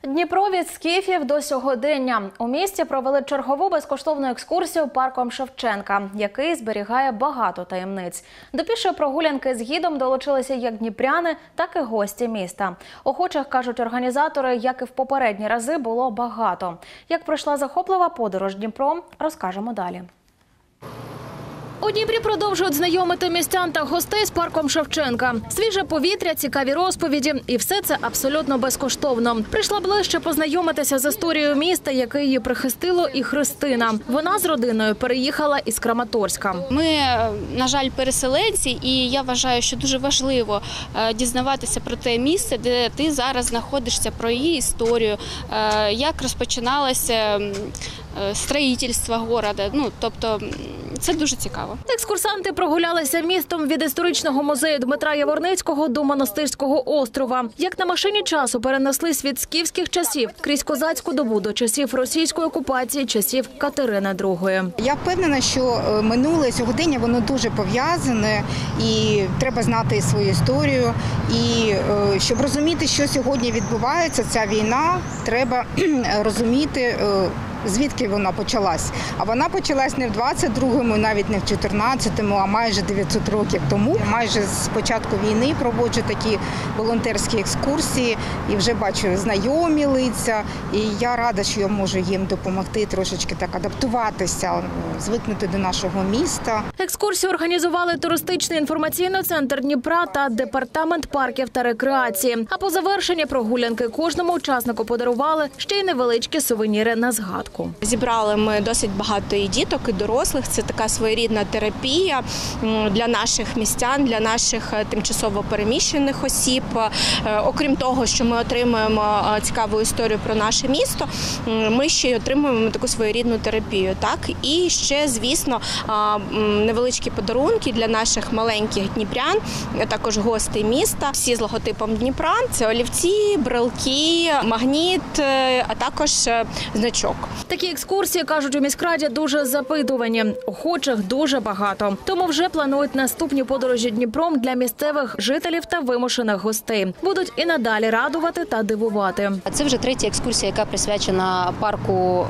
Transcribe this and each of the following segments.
Дніпро від скіфів до сьогодення. У місті провели чергову безкоштовну екскурсію парком Шевченка, який зберігає багато таємниць. До пішої прогулянки з гідом долучилися як дніпряни, так і гості міста. Охочих, кажуть організатори, як і в попередні рази, було багато. Як пройшла захоплива подорож Дніпром, розкажемо далі. У Дніпрі продовжують знайомити містян та гостей з парком Шевченка. Свіже повітря, цікаві розповіді. І все це абсолютно безкоштовно. Прийшла ближче познайомитися з історією міста, яке її прихистило, і Христина. Вона з родиною переїхала із Краматорська. Ми, на жаль, переселенці, і я вважаю, що дуже важливо дізнаватися про те місце, де ти зараз знаходишся, про її історію, як розпочиналося будівництво міста. Тобто, це дуже цікаво. Екскурсанти прогулялися містом від історичного музею Дмитра Яворницького до Монастирського острова. Як на машині часу перенеслись від скіфських часів крізь козацьку добу до часів російської окупації, часів Катерини II. Я впевнена, що минуле сьогодення воно дуже пов'язане, і треба знати свою історію. І щоб розуміти, що сьогодні відбувається, ця війна, треба розуміти, звідки вона почалась. А вона почалась не в 22-му, навіть не в 14-му, а майже 900 років тому. Майже з початку війни проводжу такі волонтерські екскурсії і вже бачу знайомі лиця. І я рада, що я можу їм допомогти трошечки так адаптуватися, звикнути до нашого міста. Екскурсію організували туристичний інформаційний центр Дніпра та департамент парків та рекреації. А по завершенні прогулянки кожному учаснику подарували ще й невеличкі сувеніри на згадку. Зібрали ми досить багато і діток, і дорослих. Це така своєрідна терапія для наших містян, для наших тимчасово переміщених осіб. Окрім того, що ми отримуємо цікаву історію про наше місто, ми ще й отримуємо таку своєрідну терапію. І ще, звісно, невеличкі подарунки для наших маленьких дніпрян, також гостей міста. Всі з логотипом Дніпра. Це олівці, брелки, магніт, а також значок. Такі екскурсії, кажуть у міськраді, дуже запитувані. Охочих дуже багато. Тому вже планують наступні подорожі Дніпром для місцевих жителів та вимушених гостей. Будуть і надалі радувати та дивувати. Це вже третя екскурсія, яка присвячена парку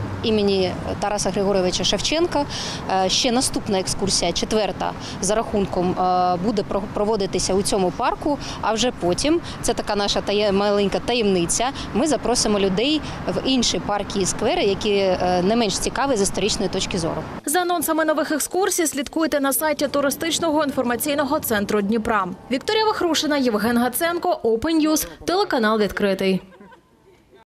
імені Тараса Григоровича Шевченка. Ще наступна екскурсія, четверта, за рахунком, буде проводитися у цьому парку, а вже потім, це така наша маленька таємниця, ми запросимо людей в інші парки і сквери, які не менш цікаві з історичної точки зору. За анонсами нових екскурсій слідкуйте на сайті туристичного інформаційного центру Дніпра. Вікторія Вахрушина, Євген Гаценко, Open News, телеканал відкритий.